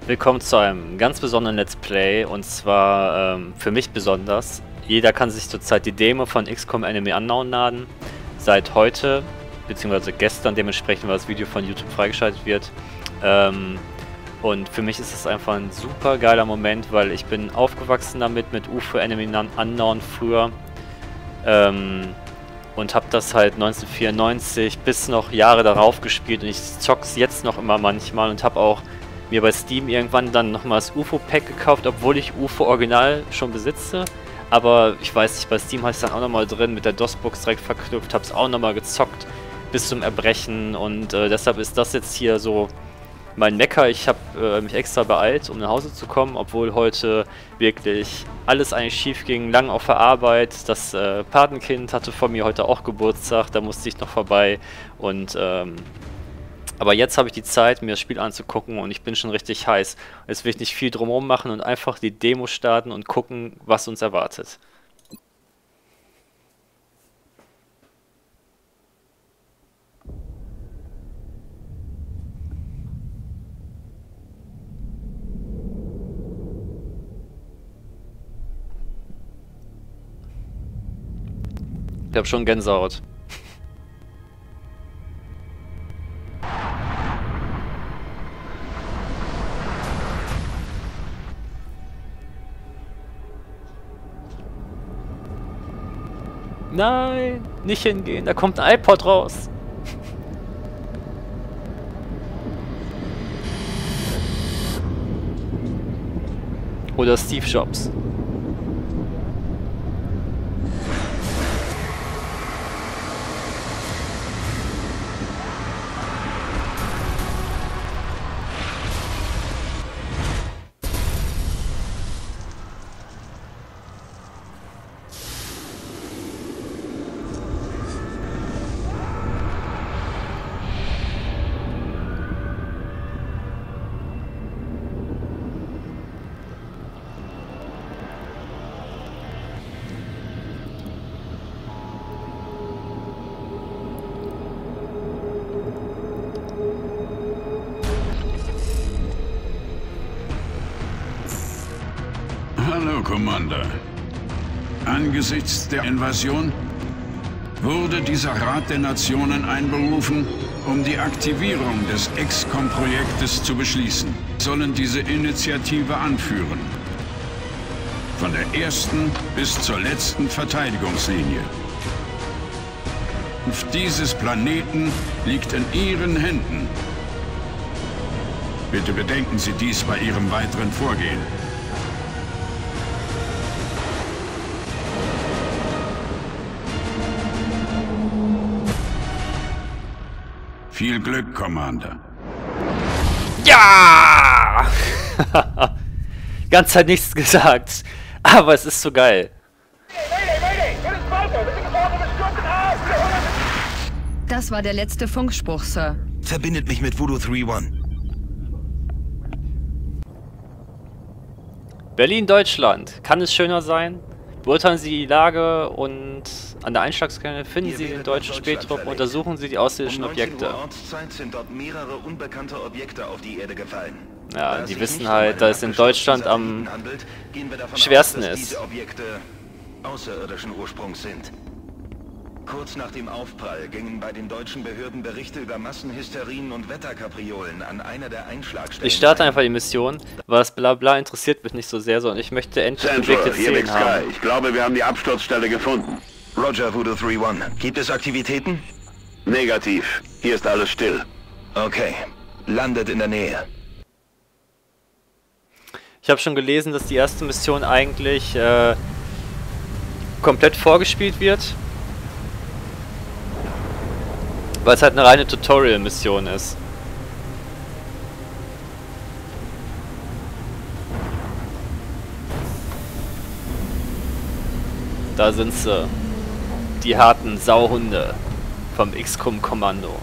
Willkommen zu einem ganz besonderen Let's Play und zwar für mich besonders. Jeder kann sich zurzeit die Demo von XCOM Enemy Unknown laden. Seit heute, beziehungsweise gestern dementsprechend, weil das Video von YouTube freigeschaltet wird. Und für mich ist es einfach ein super geiler Moment, weil ich bin aufgewachsen damit, mit UFO Enemy Unknown früher. Und habe das halt 1994 bis noch Jahre darauf gespielt und ich zock's jetzt noch immer manchmal und habe auch mir bei Steam irgendwann dann nochmal das UFO-Pack gekauft, obwohl ich UFO Original schon besitze. Aber ich weiß nicht, bei Steam habe ich es dann auch nochmal drin, mit der DOS-Box direkt verknüpft, habe es auch nochmal gezockt bis zum Erbrechen und deshalb ist das jetzt hier so mein Mecker. Ich habe mich extra beeilt, um nach Hause zu kommen, obwohl heute wirklich alles eigentlich schief ging, lang auf der Arbeit. Das Patenkind hatte von mir heute auch Geburtstag, da musste ich noch vorbei und aber jetzt habe ich die Zeit, mir das Spiel anzugucken und ich bin schon richtig heiß. Jetzt will ich nicht viel drumherum machen und einfach die Demo starten und gucken, was uns erwartet. Ich habe schon Gänsehaut. Nein, nicht hingehen, da kommt ein iPod raus. Oder Steve Jobs. Hallo, Commander. Angesichts der Invasion wurde dieser Rat der Nationen einberufen, um die Aktivierung des XCOM-Projektes zu beschließen. Sollen diese Initiative anführen. Von der ersten bis zur letzten Verteidigungslinie. Dieses Planeten liegt in Ihren Händen. Bitte bedenken Sie dies bei Ihrem weiteren Vorgehen. Viel Glück, Commander. Ja! Ganz Zeit nichts gesagt, aber es ist so geil. Das war der letzte Funkspruch, Sir. Verbindet mich mit Voodoo 3-1. Berlin, Deutschland. Kann es schöner sein? Beurteilen Sie die Lage und an der Einschlagsquelle finden Sie den deutschen Spähtrupp und untersuchen Sie die außerirdischen Objekte. Um 19 Uhr Ortszeit sind dort mehrere unbekannte Objekte auf die Erde gefallen. Ja, die wissen halt, dass es in Deutschland am schwersten ist. Diese Objekte außerirdischen Ursprungs sind. Kurz nach dem Aufprall gingen bei den deutschen Behörden Berichte über Massenhysterien und Wetterkapriolen an einer der Einschlagstellen. Ich starte einfach die Mission, weil das Blabla interessiert mich nicht so sehr, sondern ich möchte endlich bewegte Szenen haben. Ich glaube, wir haben die Absturzstelle gefunden. Roger, Voodoo 3-1. Gibt es Aktivitäten? Negativ. Hier ist alles still. Okay. Landet in der Nähe. Ich habe schon gelesen, dass die erste Mission eigentlich komplett vorgespielt wird. Weil es halt eine reine Tutorial-Mission ist. Da sind sie. Die harten Sauhunde vom XCOM-Kommando.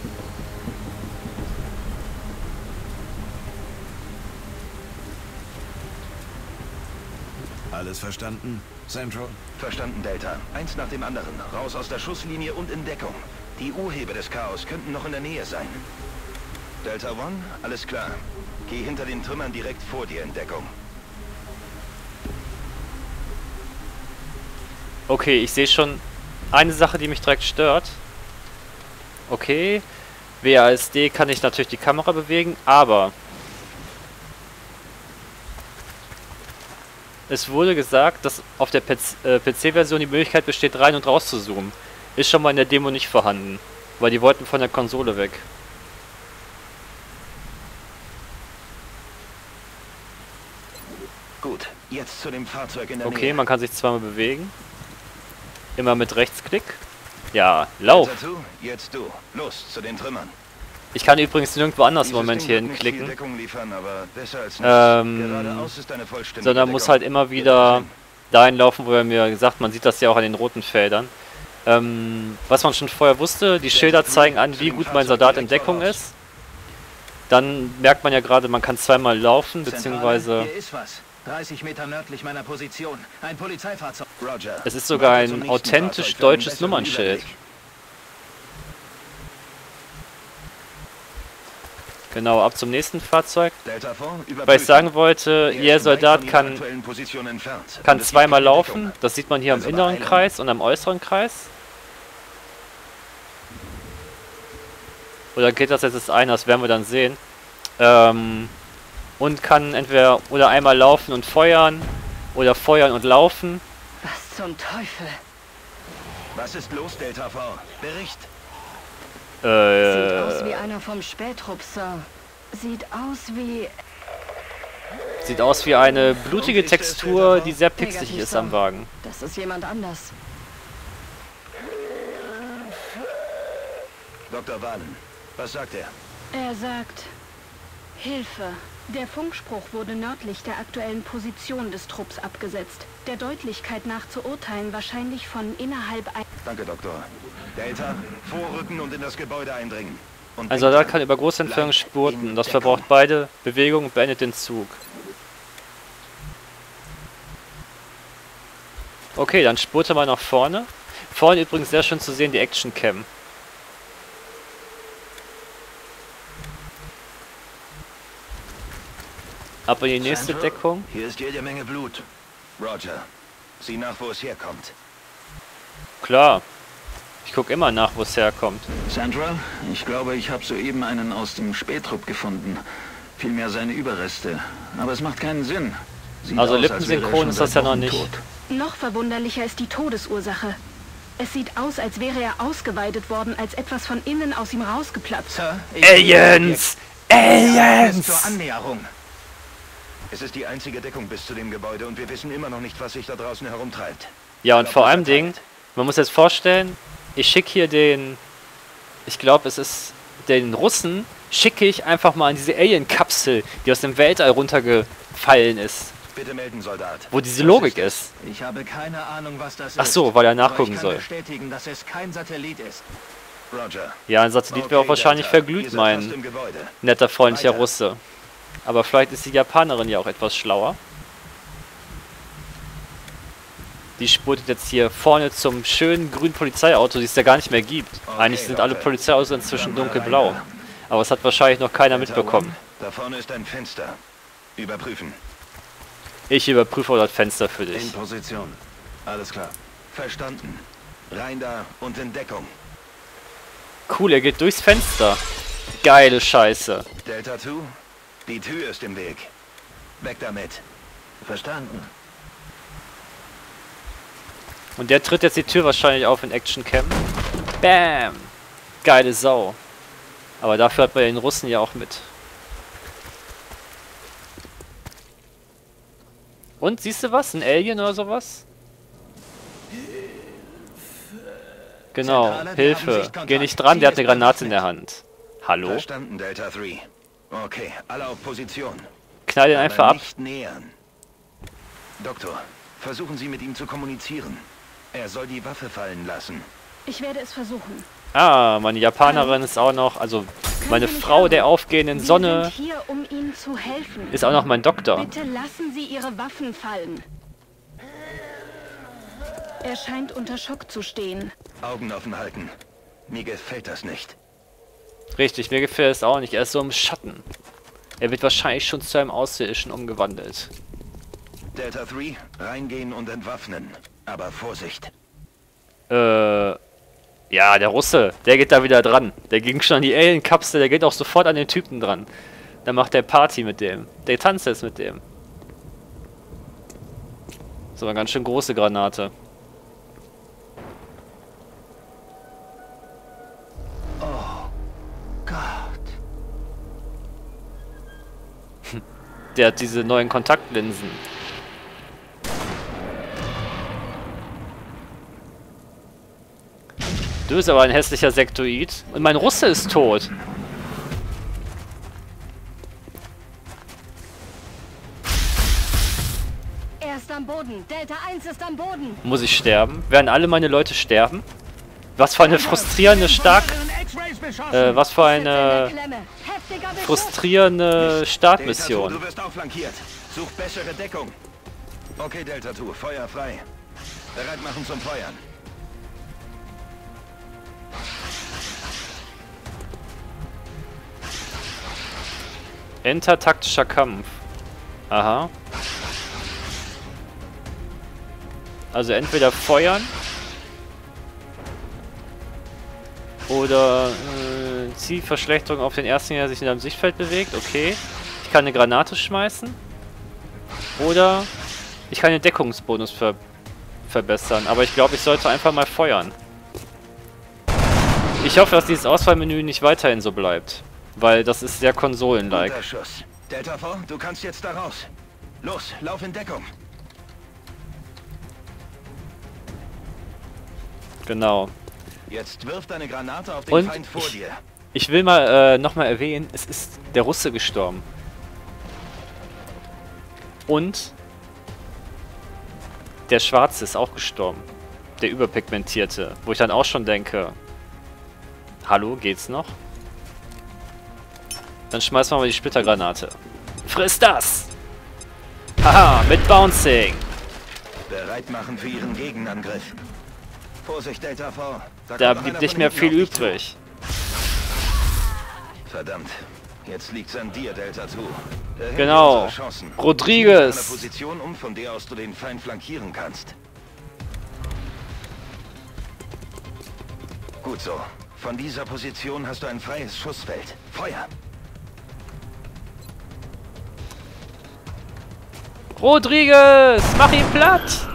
Alles verstanden? Central? Verstanden, Delta. Eins nach dem anderen. Raus aus der Schusslinie und in Deckung. Die Urheber des Chaos könnten noch in der Nähe sein. Delta One, alles klar. Geh hinter den Trümmern direkt vor dir in Deckung. Okay, ich sehe schon eine Sache, die mich direkt stört. Okay, WASD kann ich natürlich die Kamera bewegen, aber es wurde gesagt, dass auf der PC-Version die Möglichkeit besteht, rein und raus zu zoomen. Ist schon mal in der Demo nicht vorhanden, weil die wollten von der Konsole weg. Gut, jetzt zu dem Fahrzeug in der Nähe. Okay, man kann sich zweimal bewegen. Immer mit Rechtsklick. Ja, lauf! Jetzt du. Los, zu den Trümmern. Ich kann übrigens nirgendwo anders im Moment hier hinklicken. Sondern muss halt immer wieder dahin laufen, wo er mir gesagt, man sieht das ja auch an den roten Feldern. Was man schon vorher wusste, die Schilder zeigen an, wie gut mein Soldat in Deckung ist. Dann merkt man ja gerade, man kann zweimal laufen, beziehungsweise... Hier ist was. 30 Meter nördlich meiner Position. Ein Polizeifahrzeug. Roger. Es ist sogar ein authentisch deutsches Nummernschild. Genau, ab zum nächsten Fahrzeug. Weil ich sagen wollte, jeder Soldat kann zweimal laufen. Das sieht man hier am inneren Kreis und am äußeren Kreis. Oder geht das jetzt ein? Das werden wir dann sehen. Und kann entweder oder einmal laufen und feuern oder feuern und laufen. Was zum Teufel? Was ist los, Delta V? Bericht. Sieht aus wie einer vom Spähtrupp, Sir. Sieht aus wie eine blutige Textur, die sehr pixelig ist am Wagen. Das ist jemand anders. Dr. Vahlen, was sagt er? Er sagt: Hilfe. Der Funkspruch wurde nördlich der aktuellen Position des Trupps abgesetzt. Der Deutlichkeit nach zu urteilen wahrscheinlich von innerhalb ein... Danke, Doktor. Delta, vorrücken und in das Gebäude eindringen. Und ein Soldat kann über große Entfernung spurten. Das verbraucht beide Bewegungen und beendet den Zug. Okay, dann spurte mal nach vorne. Vorne übrigens sehr schön zu sehen die Action Cam. Ab in die nächste Deckung. Hier ist jede Menge Blut. Roger, sieh nach, wo es herkommt. Klar. Ich gucke immer nach, wo es herkommt. Central, ich glaube, ich habe soeben einen aus dem Spähtrupp gefunden. Vielmehr seine Überreste. Aber es macht keinen Sinn. Sieht also aus, lippensynchron ist das ja noch nicht. Tot. Noch verwunderlicher ist die Todesursache. Es sieht aus, als wäre er ausgeweidet worden, als etwas von innen aus ihm rausgeplatzt. Sir, Aliens! Aliens! Zur Annäherung. Es ist die einzige Deckung bis zu dem Gebäude und wir wissen immer noch nicht, was sich da draußen herumtreibt. Ja, und vor allem Ding, man muss jetzt vorstellen, ich schicke hier den, ich glaube es ist den Russen, schicke ich einfach mal an diese Alien-Kapsel, die aus dem Weltall runtergefallen ist. Bitte melden, Soldat. Wo diese Logik ist. Ich habe keine Ahnung, was das ist. Ach so, weil er nachgucken ich kann soll. bestätigen, dass es kein Satellit ist. Roger. Ja, ein Satellit wäre auch wahrscheinlich verglüht, mein netter, freundlicher Russe. Aber vielleicht ist die Japanerin ja auch etwas schlauer. Die spurtet jetzt hier vorne zum schönen grünen Polizeiauto, die es ja gar nicht mehr gibt. Eigentlich sind alle Polizeiautos inzwischen dunkelblau. Aber es hat wahrscheinlich noch keiner mitbekommen. Da vorne ist ein Fenster. Überprüfen. Ich überprüfe das Fenster für dich. In Position. Alles klar. Verstanden. Rein da und in Deckung. Cool, er geht durchs Fenster. Geile Scheiße. Delta 2, die Tür ist im Weg. Weg damit. Verstanden. Und der tritt jetzt die Tür wahrscheinlich auf in Action Cam. Bam! Geile Sau. Aber dafür hat man den Russen ja auch mit. Und, siehst du was? Ein Alien oder sowas? Genau, Hilfe. Geh nicht dran, der hat eine Granate in der Hand. Hallo? Verstanden, Delta 3. Okay, alle auf Position. Knall den einfach ab. Nicht nähern. Doktor, versuchen Sie mit ihm zu kommunizieren. Er soll die Waffe fallen lassen. Ich werde es versuchen. Ah, meine Japanerin ist auch noch, also meine Frau der aufgehenden Sonne Wir sind hier, um Ihnen zu helfen. ist auch noch mein Doktor. Bitte lassen Sie Ihre Waffen fallen. Er scheint unter Schock zu stehen. Augen offen halten. Mir gefällt das nicht. Richtig, mir gefällt es auch nicht. Er ist so im Schatten. Er wird wahrscheinlich schon zu einem Außerirdischen umgewandelt. Delta 3, reingehen und entwaffnen. Aber Vorsicht. Ja, der Russe, der geht da wieder dran. Der ging schon an die Alien-Kapsel, der geht auch sofort an den Typen dran. Dann macht der Party mit dem. Der tanzt jetzt mit dem. So, eine ganz schön große Granate. Oh Gott. Der hat diese neuen Kontaktlinsen. Du bist aber ein hässlicher Sektoid. Und mein Russe ist tot. Er ist am Boden. Delta 1 ist am Boden. Muss ich sterben? Werden alle meine Leute sterben? Was für eine frustrierende was für eine frustrierende Startmission. Delta 2, du wirst auch flankiert. Such bessere Deckung. Okay, Delta 2, Feuer frei. Bereit machen zum Feuern. Enter taktischer Kampf. Aha. Also entweder feuern oder Zielverschlechterung auf den ersten, der sich in deinem Sichtfeld bewegt. Okay. Ich kann eine Granate schmeißen. Oder ich kann den Deckungsbonus verbessern. Aber ich glaube, ich sollte einfach mal feuern. Ich hoffe, dass dieses Auswahlmenü nicht weiterhin so bleibt. Weil das ist sehr konsolen-like. Guter Schuss. Delta 4, du kannst jetzt da raus. Los, lauf in Deckung. Genau. Jetzt wirf deine Granate auf den Feind vor dir. Ich will mal nochmal erwähnen, es ist der Russe gestorben. Und der Schwarze ist auch gestorben. Der Überpigmentierte. Wo ich dann auch schon denke, hallo, geht's noch? Dann schmeißen wir mal die Splittergranate. Friss das! Haha, mit Bouncing! Bereit machen für ihren Gegenangriff. Vorsicht, Delta 4. Da blieb nicht mehr viel übrig. Verdammt. Jetzt liegt's an dir, Delta 2. Genau. Rodriguez. Eine Position von der aus du den Feind flankieren kannst. Gut so. Von dieser Position hast du ein freies Schussfeld. Feuer! Rodriguez! Mach ihn platt!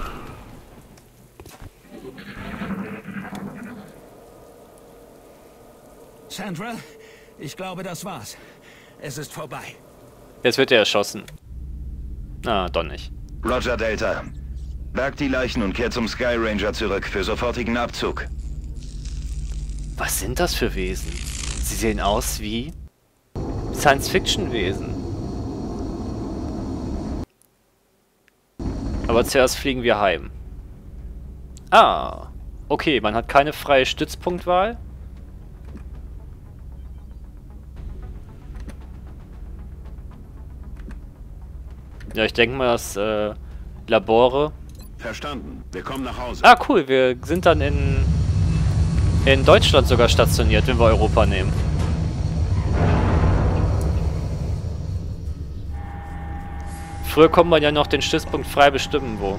Central, ich glaube, das war's. Es ist vorbei. Jetzt wird er erschossen. Ah, doch nicht. Roger, Delta. Berg die Leichen und kehr zum Sky Ranger zurück für sofortigen Abzug. Was sind das für Wesen? Sie sehen aus wie Science-Fiction-Wesen. Aber zuerst fliegen wir heim. Ah, okay, man hat keine freie Stützpunktwahl. Ja, ich denke mal, dass Labore... Verstanden. Wir kommen nach Hause. Ah, cool, wir sind dann in Deutschland sogar stationiert, wenn wir Europa nehmen. Früher konnte man ja noch den Stützpunkt frei bestimmen, wo.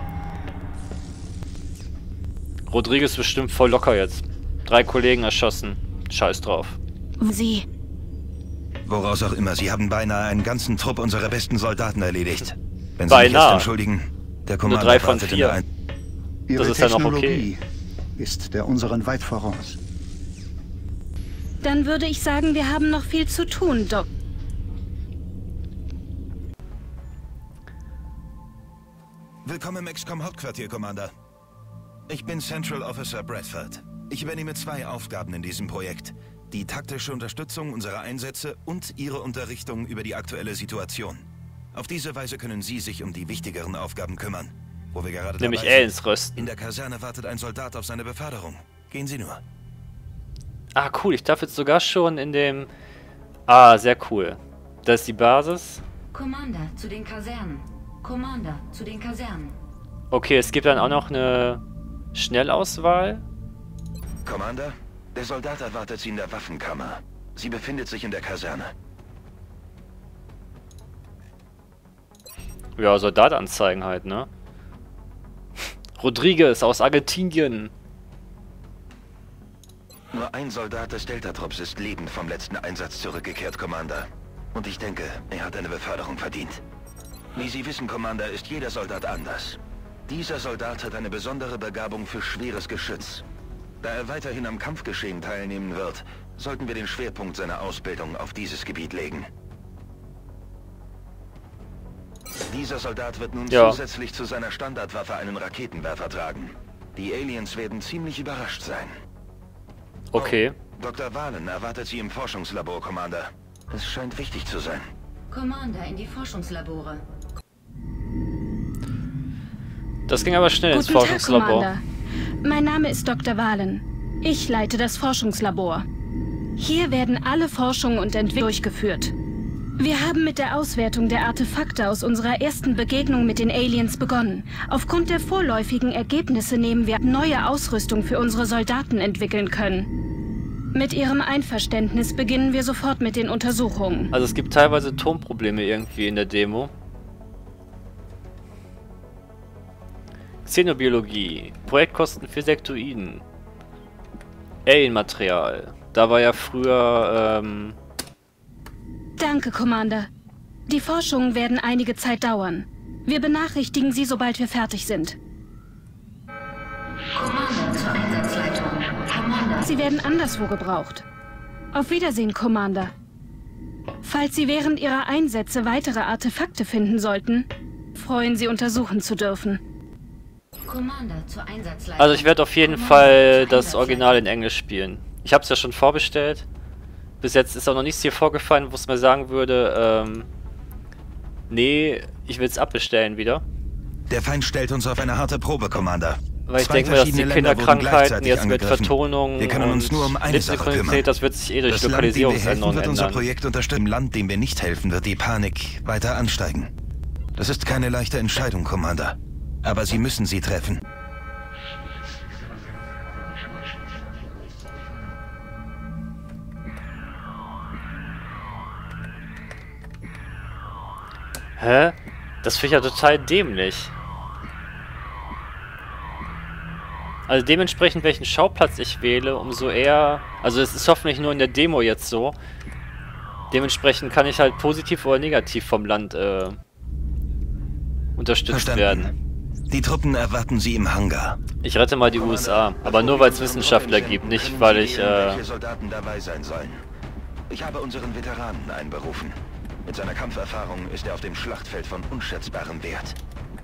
Rodriguez bestimmt voll locker jetzt. 3 Kollegen erschossen. Scheiß drauf. Sie. Woraus auch immer, sie haben beinahe einen ganzen Trupp unserer besten Soldaten erledigt. Wenn Sie Beinahe. mich jetzt entschuldigen, der Nur Kommando 3 von wartet in 4. der Ihre Das ist ja noch Technologie okay. ist der unseren weit voraus. Dann würde ich sagen, wir haben noch viel zu tun, Doc. Willkommen im XCOM Hauptquartier, Commander. Ich bin Central Officer Bradford. Ich übernehme 2 Aufgaben in diesem Projekt. Die taktische Unterstützung unserer Einsätze und Ihre Unterrichtung über die aktuelle Situation. Auf diese Weise können Sie sich um die wichtigeren Aufgaben kümmern. Wo wir gerade Nämlich dabei Aliens sind. rösten. In der Kaserne wartet ein Soldat auf seine Beförderung. Gehen Sie nur. Ah, cool, ich darf jetzt sogar schon in dem... Ah, sehr cool. Das ist die Basis. Commander zu den Kasernen. Commander zu den Kasernen. Okay, es gibt dann auch noch eine Schnellauswahl. Commander, der Soldat erwartet Sie in der Waffenkammer. Sie befindet sich in der Kaserne. Ja, Soldat anzeigen halt, ne? Rodriguez aus Argentinien. Nur ein Soldat des Delta-Trupps ist lebend vom letzten Einsatz zurückgekehrt, Commander. Und ich denke, er hat eine Beförderung verdient. Wie Sie wissen, Commander, ist jeder Soldat anders. Dieser Soldat hat eine besondere Begabung für schweres Geschütz. Da er weiterhin am Kampfgeschehen teilnehmen wird, sollten wir den Schwerpunkt seiner Ausbildung auf dieses Gebiet legen. Dieser Soldat wird nun zusätzlich zu seiner Standardwaffe einen Raketenwerfer tragen. Die Aliens werden ziemlich überrascht sein. Okay. Oh, Dr. Vahlen erwartet Sie im Forschungslabor, Commander. Es scheint wichtig zu sein. Commander in die Forschungslabore. Das ging aber schnell ins Forschungslabor. Tag, mein Name ist Dr. Vahlen. Ich leite das Forschungslabor. Hier werden alle Forschungen und Entwicklungen durchgeführt. Wir haben mit der Auswertung der Artefakte aus unserer ersten Begegnung mit den Aliens begonnen. Aufgrund der vorläufigen Ergebnisse nehmen wir neue Ausrüstung für unsere Soldaten entwickeln können. Mit Ihrem Einverständnis beginnen wir sofort mit den Untersuchungen. Also es gibt teilweise Tonprobleme irgendwie in der Demo. Xenobiologie. Projektkosten für Sektoiden. Alien-Material. Da war ja früher, Danke, Commander. Die Forschungen werden einige Zeit dauern. Wir benachrichtigen Sie, sobald wir fertig sind. Commander zur Einsatzleitung. Commander. Sie werden anderswo gebraucht. Auf Wiedersehen, Commander. Falls Sie während Ihrer Einsätze weitere Artefakte finden sollten, freuen Sie, untersuchen zu dürfen. Commander zur Einsatzleitung. also ich werde auf jeden Fall das Original in Englisch spielen. Ich habe es ja schon vorbestellt. Bis jetzt ist auch noch nichts hier vorgefallen, wo es mir sagen würde, nee, ich will es abbestellen wieder. Der Feind stellt uns auf eine harte Probe, Commander. Weil ich denke mir, dass die Kinderkrankheiten jetzt mit Vertonung und Lippensynchronität, das wird sich eh durch Lokalisierungsänderungen wird unser ändern. Projekt unterstützen. Im Land, dem wir nicht helfen, wird die Panik weiter ansteigen. Das ist keine leichte Entscheidung, Commander. Aber Sie müssen sie treffen. Hä? Das finde ich ja total dämlich. Also dementsprechend, welchen Schauplatz ich wähle, umso eher... Also es ist hoffentlich nur in der Demo jetzt so. Dementsprechend kann ich halt positiv oder negativ vom Land unterstützt werden. Die Truppen erwarten Sie im Hangar. Ich rette mal die USA, aber nur weil es Wissenschaftler gibt, nicht weil ich... welche Soldaten dabei sein sollen. Ich habe unseren Veteranen einberufen. Mit seiner Kampferfahrung ist er auf dem Schlachtfeld von unschätzbarem Wert.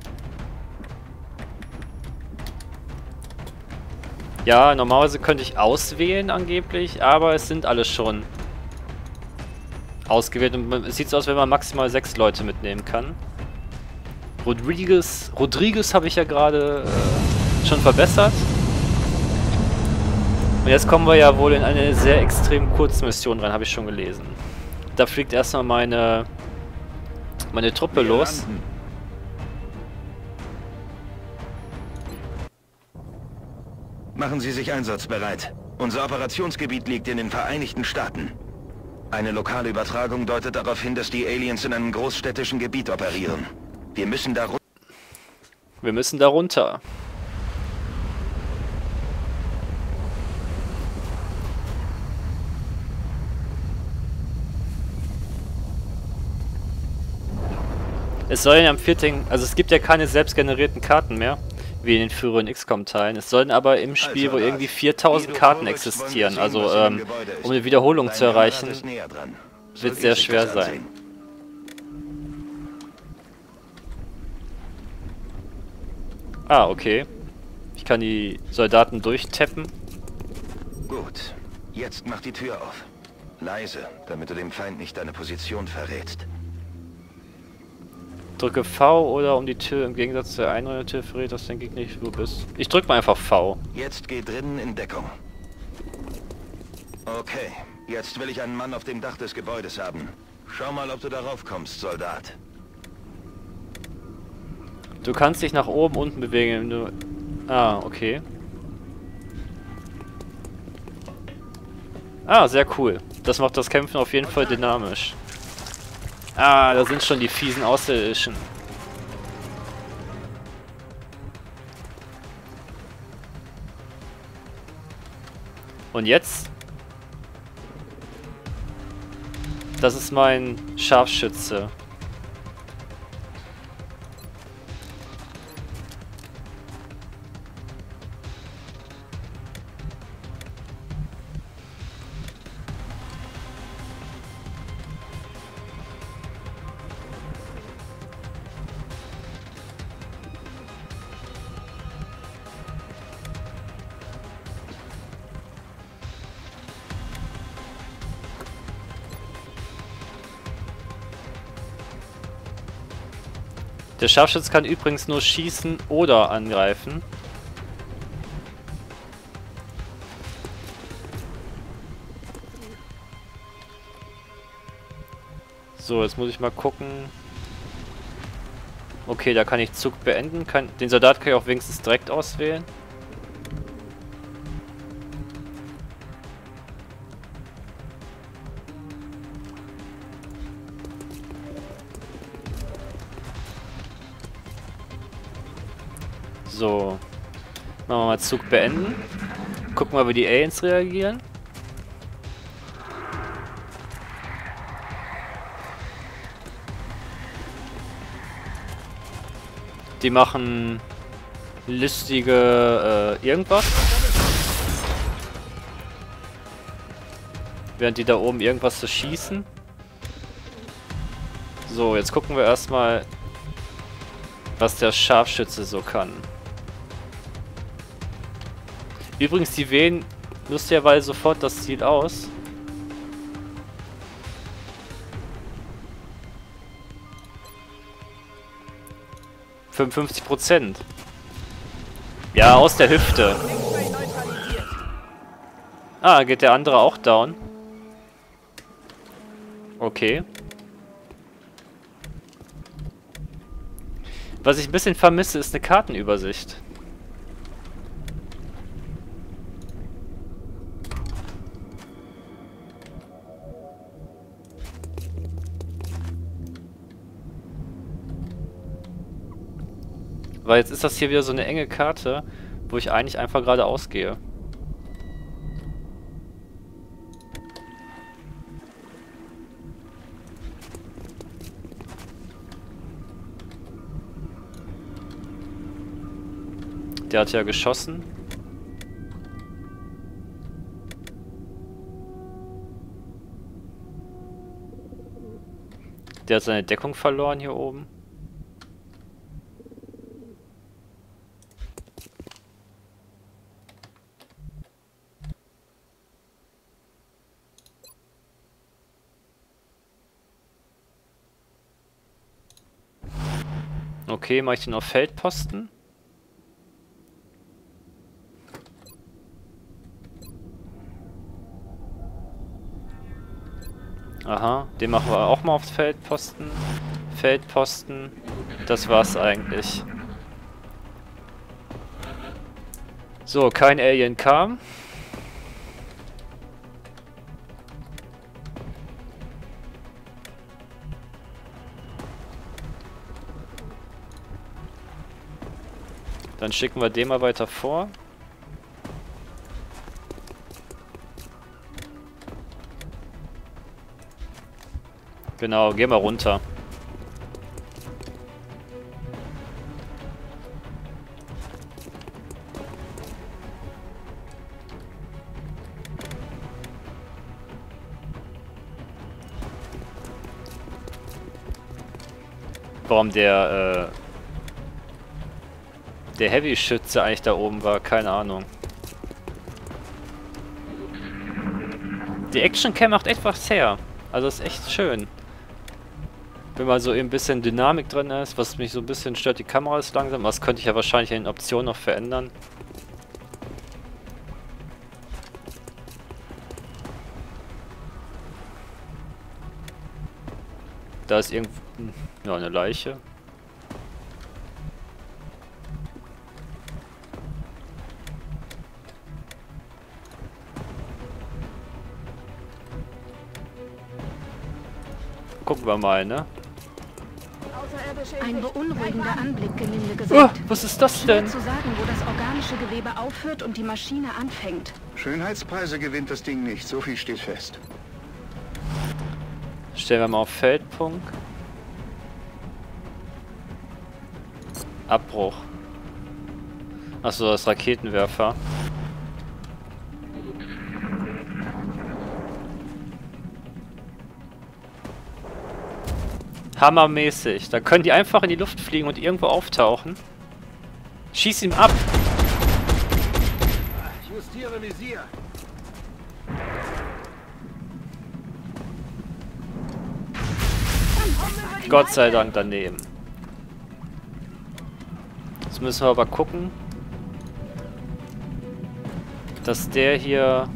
Ja, normalerweise könnte ich auswählen angeblich, aber es sind alle schon ausgewählt und es sieht so aus, wenn man maximal 6 Leute mitnehmen kann. Rodriguez habe ich ja gerade schon verbessert. Und jetzt kommen wir ja wohl in eine sehr extrem kurze Mission rein, habe ich schon gelesen. Da fliegt erstmal meine Truppe los. Machen Sie sich einsatzbereit. Unser Operationsgebiet liegt in den Vereinigten Staaten. Eine lokale Übertragung deutet darauf hin, dass die Aliens in einem großstädtischen Gebiet operieren. Wir müssen da runter. Es soll ja am 4. Also es gibt ja keine selbstgenerierten Karten mehr, wie in den früheren XCOM-Teilen. Es sollen aber im Spiel wohl irgendwie 4000 Karten existieren. Also um eine Wiederholung zu erreichen, wird sehr schwer sein. Ah, okay. Ich kann die Soldaten durchtappen. Gut. Jetzt mach die Tür auf. Leise, damit du dem Feind nicht deine Position verrätst. Drücke V oder um die Tür im Gegensatz zur einen Tür verrät, dass dein Gegner nicht wo du bist. Ich drücke mal einfach V. Jetzt geh drinnen in Deckung. Okay, jetzt will ich einen Mann auf dem Dach des Gebäudes haben. Schau mal, ob du darauf kommst, Soldat. Du kannst dich nach oben, unten bewegen, wenn du... Ah, okay. Ah, sehr cool. Das macht das Kämpfen auf jeden Fall dynamisch. Ah, da sind schon die fiesen Außerirdischen. Und jetzt? Das ist mein Scharfschütze. Der Scharfschütze kann übrigens nur schießen oder angreifen. So, jetzt muss ich mal gucken. Okay, da kann ich Zug beenden. Den Soldat kann ich auch wenigstens direkt auswählen. So. Machen wir mal Zug beenden. Gucken wir, wie die Aliens reagieren. Die machen listige irgendwas. Während die da oben irgendwas zu schießen. So, jetzt gucken wir erstmal, was der Scharfschütze so kann. Übrigens, die wählen lustigerweise sofort das Ziel aus. %. Ja, aus der Hüfte. Ah, geht der andere auch down? Okay. Was ich ein bisschen vermisse, ist eine Kartenübersicht. Weil jetzt ist das hier wieder so eine enge Karte, wo ich eigentlich einfach geradeaus gehe. Der hat ja geschossen. Der hat seine Deckung verloren hier oben. Okay, mache ich den auf Feldposten. Aha, den machen wir auch mal aufs Feldposten. Feldposten. Das war's eigentlich. So, kein Alien kam. Dann schicken wir den mal weiter vor. Genau, geh mal runter. Warum der Heavy-Schütze eigentlich da oben war, keine Ahnung. Die Action-Cam macht echt was her. Also ist echt schön. Wenn mal so ein bisschen Dynamik drin ist, was mich so ein bisschen stört, die Kamera ist langsam. Das könnte ich ja wahrscheinlich in den Optionen noch verändern. Da ist irgendwo ja, eine Leiche. Gucken wir mal, ne? Ein beunruhigender Anblick, gelinde gesagt. Was ist das denn? Schwer zu sagen, wo das organische Gewebe aufhört und die Maschine anfängt. Schönheitspreise gewinnt das Ding nicht, so viel steht fest. Stellen wir mal auf Feldpunkt. Abbruch. Achso, das Raketenwerfer. Hammermäßig. Da können die einfach in die Luft fliegen und irgendwo auftauchen. Schieß ihn ab! Justiere Visier. Gott sei Dank daneben. Jetzt müssen wir aber gucken, dass der hier...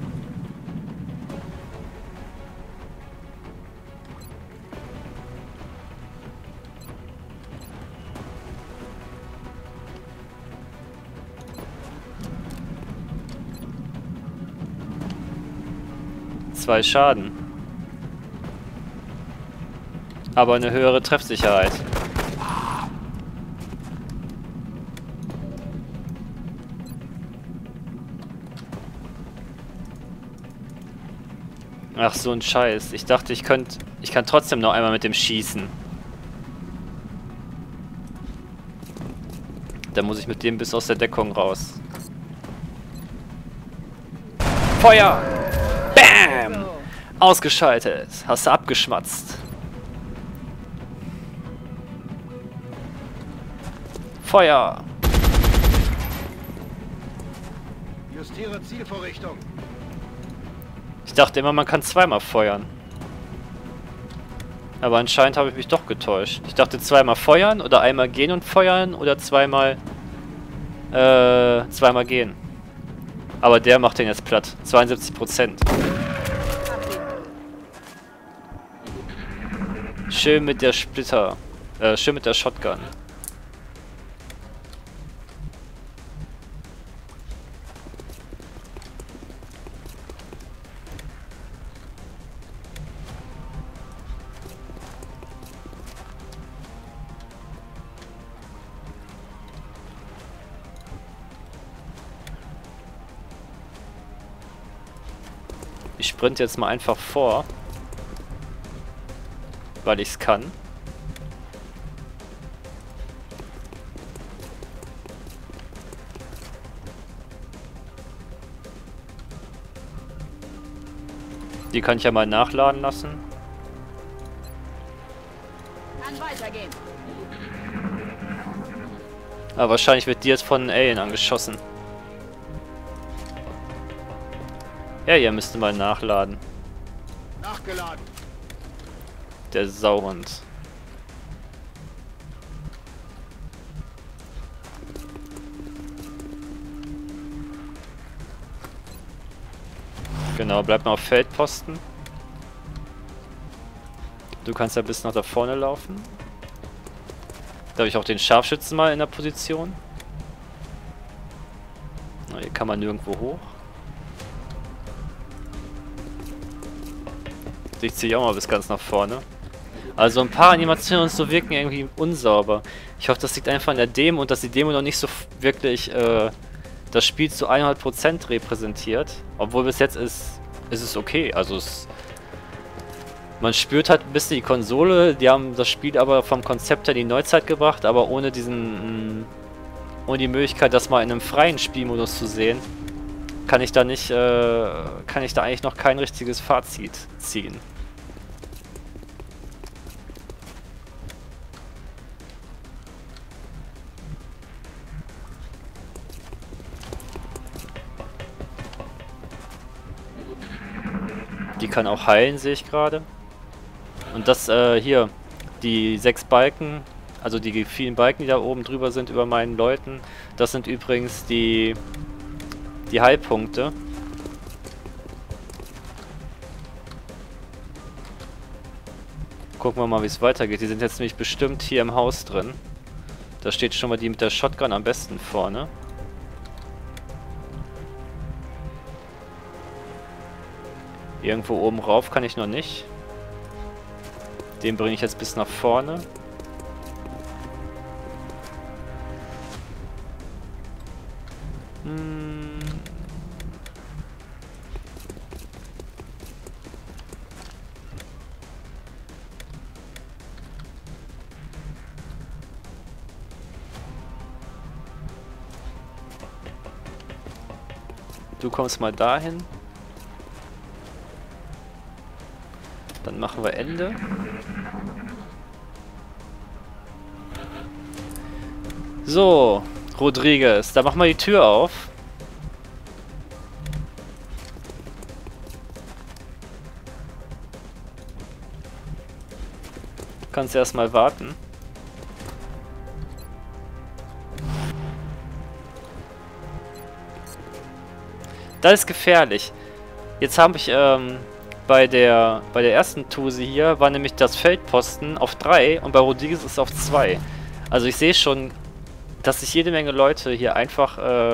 Zwei Schaden. Aber eine höhere Treffsicherheit. Ach, so ein Scheiß. Ich dachte, ich kann trotzdem noch einmal mit dem schießen. Da muss ich mit dem bis aus der Deckung raus. Feuer! Bam! Ausgeschaltet. Hast du abgeschmatzt. Feuer! Justiere Zielvorrichtung. Ich dachte immer, man kann zweimal feuern. Aber anscheinend habe ich mich doch getäuscht. Ich dachte zweimal feuern oder einmal gehen und feuern oder zweimal gehen. Aber der macht den jetzt platt. 72%. Schön mit der Splitter. Schön mit der Shotgun. Ich sprinte jetzt mal einfach vor, weil ich es kann. Die kann ich ja mal nachladen lassen. Kann weitergehen. Aber wahrscheinlich wird die jetzt von einem Alien angeschossen. Ja, ihr müsst mal nachladen. Nachgeladen. Der Sauhund. Genau, bleib mal auf Feldposten. Du kannst ja bis nach da vorne laufen. Da habe ich auch den Scharfschützen mal in der Position. Na, hier kann man nirgendwo hoch. Ich ziehe auch mal bis ganz nach vorne. Also ein paar Animationen und so wirken irgendwie unsauber. Ich hoffe, das liegt einfach an der Demo und dass die Demo noch nicht so wirklich das Spiel zu 100% repräsentiert. Obwohl bis jetzt ist es okay. Also man spürt halt ein bisschen die Konsole. Die haben das Spiel aber vom Konzept her in die Neuzeit gebracht, aber ohne ohne die Möglichkeit, das mal in einem freien Spielmodus zu sehen, kann ich da eigentlich noch kein richtiges Fazit ziehen. Die kann auch heilen, sehe ich gerade. Und das hier, die 6 Balken, also die vielen Balken, die da oben drüber sind über meinen Leuten, das sind übrigens die Heilpunkte. Gucken wir mal, wie es weitergeht. Die sind jetzt nämlich bestimmt hier im Haus drin. Da steht schon mal die mit der Shotgun am besten vorne. Irgendwo oben rauf kann ich noch nicht. Den bringe ich jetzt bis nach vorne. Du kommst mal dahin. Dann machen wir Ende. So, Rodriguez, da machen wir die Tür auf. Du kannst erstmal warten. Das ist gefährlich. Jetzt habe ich bei der ersten Tuse hier war nämlich das Feldposten auf 3 und bei Rodriguez ist es auf 2. Also ich sehe schon, dass sich jede Menge Leute hier einfach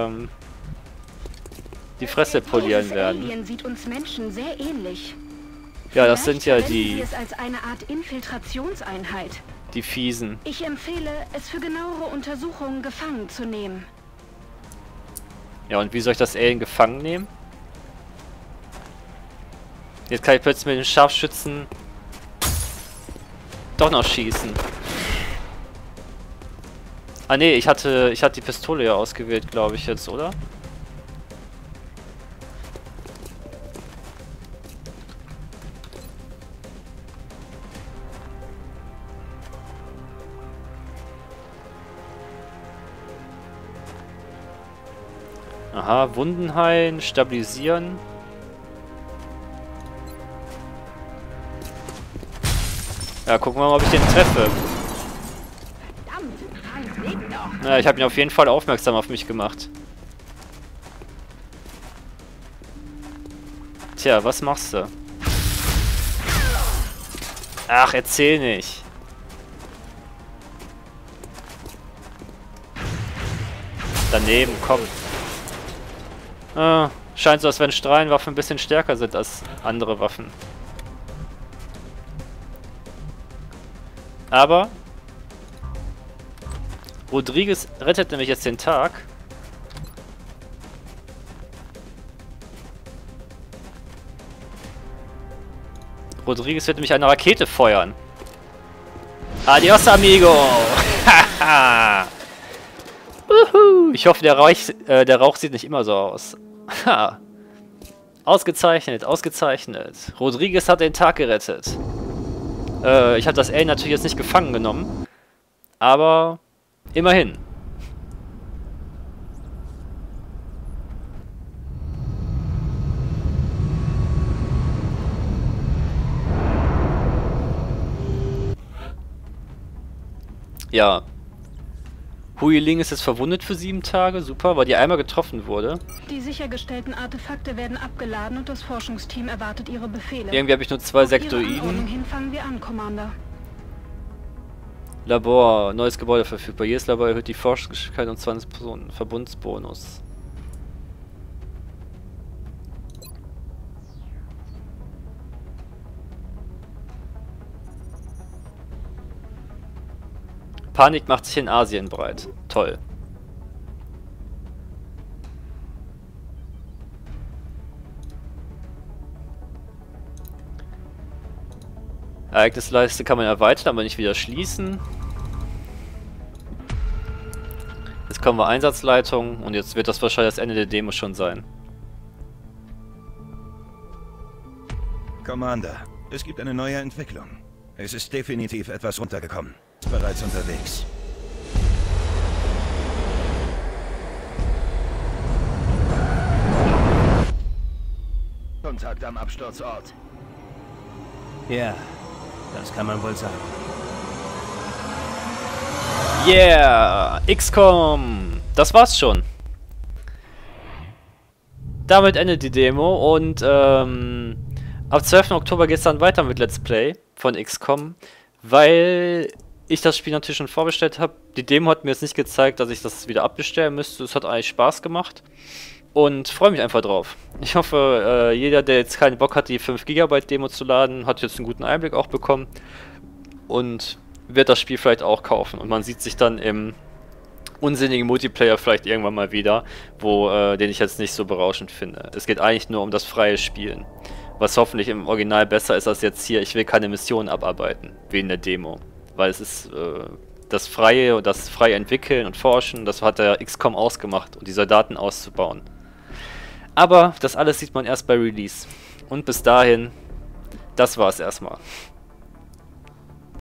die Fresse polieren werden. Alien sieht uns Menschen sehr ähnlich. Ja, das sind ja die... Es als eine Art Infiltrationseinheit. Die Fiesen. Ich empfehle, es für genauere Untersuchungen gefangen zu nehmen. Ja, und wie soll ich das Alien gefangen nehmen? Jetzt kann ich plötzlich mit den Scharfschützen doch noch schießen. Ah ne, ich hatte die Pistole ja ausgewählt, glaube ich jetzt, oder? Aha, Wunden heilen, stabilisieren. Ja, gucken wir mal, ob ich den treffe. Ja, ich habe ihn auf jeden Fall aufmerksam auf mich gemacht. Tja, was machst du? Ach, erzähl nicht. Daneben, komm. Scheint so, als wenn Strahlenwaffen ein bisschen stärker sind als andere Waffen. Aber Rodriguez rettet nämlich jetzt den Tag. Rodriguez wird nämlich eine Rakete feuern. Adios, amigo! Haha! Ich hoffe, der Rauch sieht nicht immer so aus. Ha! Ausgezeichnet, ausgezeichnet. Rodriguez hat den Tag gerettet. Ich habe das Alien natürlich jetzt nicht gefangen genommen. Aber immerhin. Ja. Hui Ling ist jetzt verwundet für 7 Tage. Super, weil die einmal getroffen wurde. Die sichergestellten Artefakte werden abgeladen und das Forschungsteam erwartet ihre Befehle. Irgendwie habe ich nur 2 Sektoiden. Hin fangen wir an, Commander. Labor, neues Gebäude verfügbar. Jedes Labor erhöht die Forschungsgeschwindigkeit um 20 Personen. Verbundsbonus. Panik macht sich in Asien breit. Toll. Ereignisleiste kann man erweitern, aber nicht wieder schließen. Jetzt kommen wir Einsatzleitung und jetzt wird das wahrscheinlich das Ende der Demo schon sein. Commander, es gibt eine neue Entwicklung. Es ist definitiv etwas runtergekommen. Ist bereits unterwegs. Kontakt am Absturzort. Ja, das kann man wohl sagen. Yeah! XCOM! Das war's schon. Damit endet die Demo und ab 12. Oktober geht's dann weiter mit Let's Play von XCOM, weil ich das Spiel natürlich schon vorbestellt habe. Die Demo hat mir jetzt nicht gezeigt, dass ich das wieder abbestellen müsste. Es hat eigentlich Spaß gemacht und freue mich einfach drauf. Ich hoffe, jeder, der jetzt keinen Bock hat, die 5 GB Demo zu laden, hat jetzt einen guten Einblick auch bekommen und wird das Spiel vielleicht auch kaufen. Und man sieht sich dann im unsinnigen Multiplayer vielleicht irgendwann mal wieder, den ich jetzt nicht so berauschend finde. Es geht eigentlich nur um das freie Spielen, was hoffentlich im Original besser ist als jetzt hier. Ich will keine Missionen abarbeiten, wie in der Demo. Weil es ist das freie Entwickeln und Forschen, das hat der XCOM ausgemacht und die Soldaten auszubauen. Aber das alles sieht man erst bei Release. Und bis dahin, das war's erstmal.